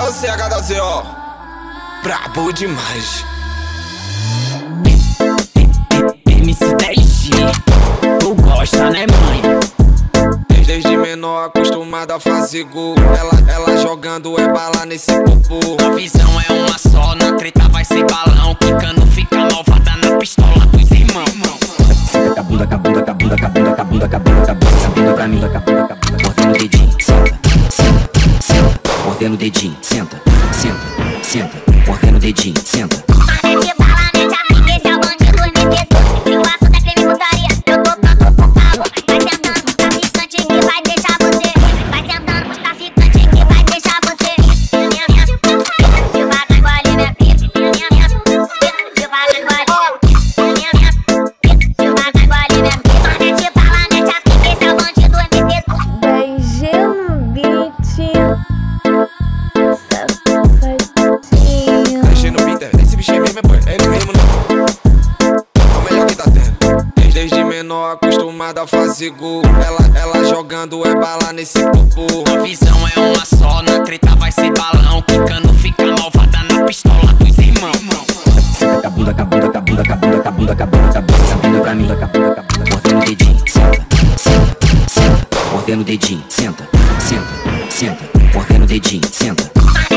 É o CHWO, brabo demais. MC10G, tu gosta, né, mãe? Desde menor acostumada a fazer gol. Ela jogando é bala nesse popô. A visão é uma só, na treta vai ser balão. Quicando fica malvada na pistola dos irmãos. Senta com a bunda, com a bunda, com a bunda, com a bunda, com a bunda, com a bunda, com a bunda, sabendo pra mim, mordendo o dedinho, senta, senta, senta, mordendo o dedinho, senta, senta, senta, mordendo o dedinho, senta. Mete bala, mete a pique, esse é o bandido metedor. Se o assunto é crime putaria, eu tô pronto pro pau. Vai sentando pros traficantes que vai deixar você. Vai sentando pros traficantes que vai deixar você. Devagar engole minha pica, devagar engole. Devagar engole minha pica. Mete bala, mete a pique, esse é o bandido metedor. Beijinho no beat. Mexendo no beat, esse bicho é mesmo, é ele mesmo, não. É o melhor que tá tendo. Desde menor acostumada a fazer gol. Ela jogando é bala nesse popô. A visão é uma só, na treta vai ser balão. Quicando fica malvada na pistola dos irmãos. Senta com a bunda, com a bunda, com a bunda, com a bunda, com a bunda, com a bunda, com a bunda, sabendo pra mim, mordendo o dedinho, senta, senta, senta, mordendo o dedinho, senta, senta, senta, mordendo o dedinho, senta.